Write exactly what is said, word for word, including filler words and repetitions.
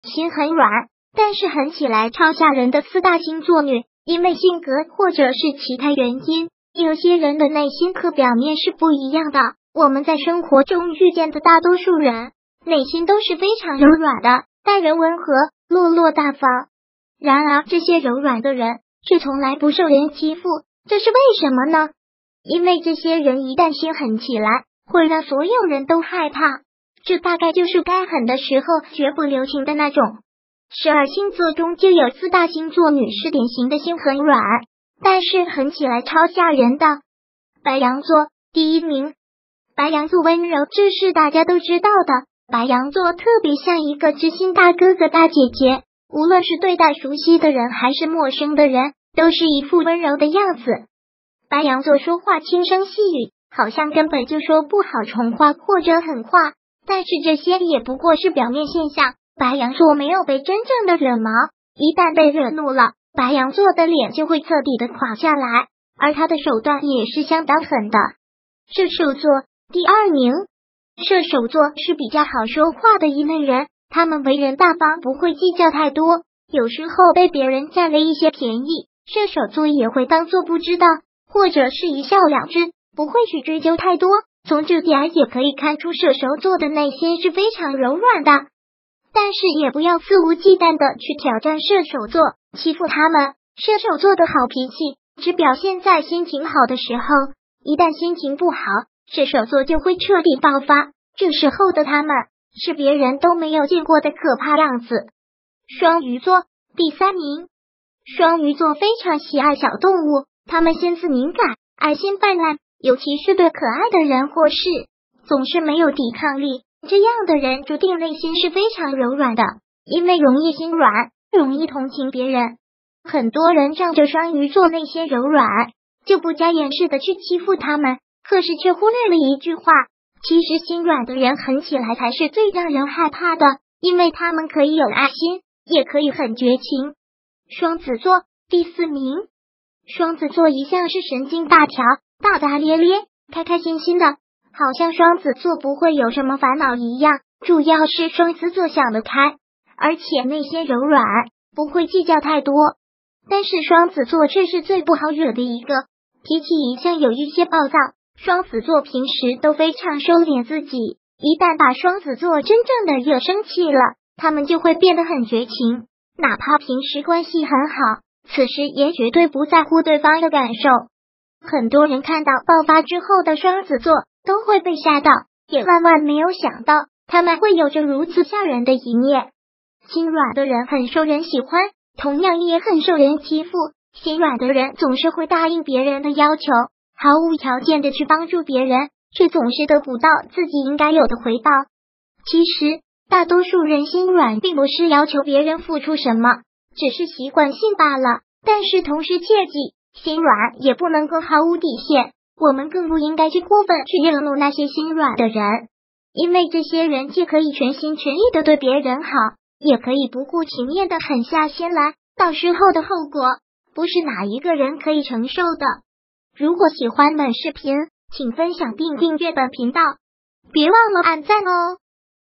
心很软，但是狠起来超吓人的四大星座女，因为性格或者是其他原因，有些人的内心和表面是不一样的。我们在生活中遇见的大多数人，内心都是非常柔软的，待人温和，落落大方。然而这些柔软的人却从来不受人欺负，这是为什么呢？因为这些人一旦心狠起来，会让所有人都害怕，这大概就是该狠的时候绝不留情的那种。十二星座中就有四大星座女是典型的心很软，但是狠起来超吓人的。白羊座第一名。白羊座温柔，这是大家都知道的。白羊座特别像一个知心大哥哥大姐姐，无论是对待熟悉的人还是陌生的人，都是一副温柔的样子。白羊座说话轻声细语，好像根本就说不好重话或者狠话，但是这些也不过是表面现象。白羊座没有被真正的惹毛，一旦被惹怒了，白羊座的脸就会彻底的垮下来，而他的手段也是相当狠的。射手座第二名。射手座是比较好说话的一类人，他们为人大方，不会计较太多，有时候被别人占了一些便宜，射手座也会当作不知道，或者是一笑了之，不会去追究太多。从这点也可以看出射手座的内心是非常柔软的，但是也不要肆无忌惮的去挑战射手座，欺负他们。射手座的好脾气只表现在心情好的时候，一旦心情不好，射手座就会彻底爆发，这时候的他们是别人都没有见过的可怕样子。双鱼座第三名。双鱼座非常喜爱小动物，他们心思敏感，爱心泛滥，尤其是对可爱的人或事，总是没有抵抗力。这样的人注定内心是非常柔软的，因为容易心软，容易同情别人。很多人仗着双鱼座内心柔软，就不加掩饰的去欺负他们，可是却忽略了一句话，其实心软的人狠起来才是最让人害怕的，因为他们可以有爱心，也可以很绝情。双子座第四名。双子座一向是神经大条，大大咧咧，开开心心的，好像双子座不会有什么烦恼一样。主要是双子座想得开，而且内心柔软，不会计较太多。但是双子座却是最不好惹的一个，脾气一向有一些暴躁，双子座平时都非常收敛自己，一旦把双子座真正的惹生气了，他们就会变得很绝情，哪怕平时关系很好，此时也绝对不在乎对方的感受。很多人看到爆发之后的双子座都会被吓到，也万万没有想到他们会有着如此吓人的一面。心软的人很受人喜欢，同样也很受人欺负。心软的人总是会答应别人的要求，毫无条件的去帮助别人，却总是得不到自己应该有的回报。其实大多数人心软并不是要求别人付出什么，只是习惯性罢了。但是同时切记，心软也不能够毫无底线，我们更不应该去过分去惹怒那些心软的人，因为这些人既可以全心全意的对别人好，也可以不顾情面的狠下心来，到时候的后果不是哪一个人可以承受的。如果喜欢本视频，请分享并订阅本频道，别忘了按赞哦。